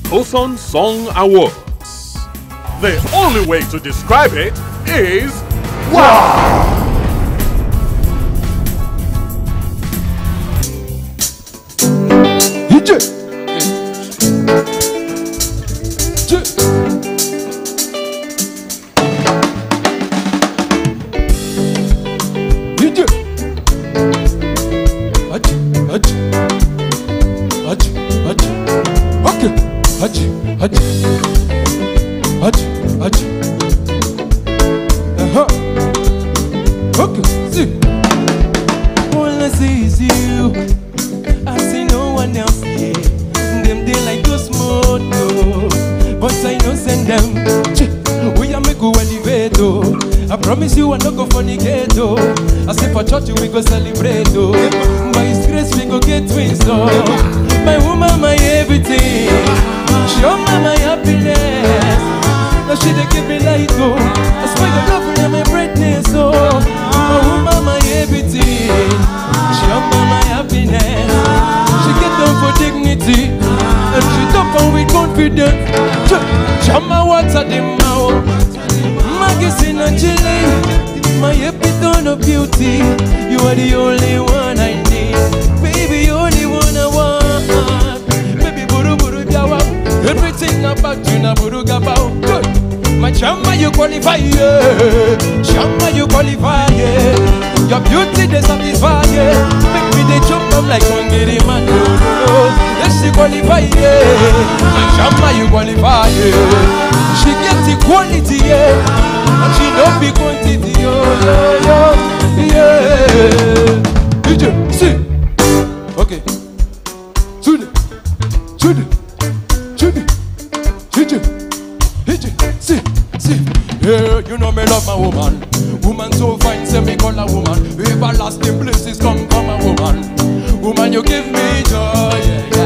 Toson Song Awards. The only way to describe it is wow! Okay, see. All I see is you. I see no one else here. Them they like to smoke, no. But I know send them. We are make go elevate, oh. I promise you I'm not go fornicate, oh. I say for church we go celebrate, oh. By His grace we go get twins, oh. My woman, my everything. She on my happiness. Now she dey give me light, oh. I swear your love and my brightness, oh. My woman, my everything. She on my happiness. She get down for dignity, and she talk on with confidence. Chama water the mouth, magazine and chili. My epitome of beauty. You are the only one I need, baby. The only one I want. Baby, buru buru biawa. Everything about you na buru gabao. My chama you qualify, yeah. Chama you qualify, yeah. Your beauty they satisfy, yeah. Make me they jump up like one giddy man. Yes, she qualify, yeah. My chama you qualify, yeah. She gets equality, yeah. And she don't be quantity, yeah. DJ, see. Okay. Judy, see. Yeah, you know me love my woman. Woman so fine, say me call a woman. Everlasting blessings come from a woman. Woman, you give me joy, yeah.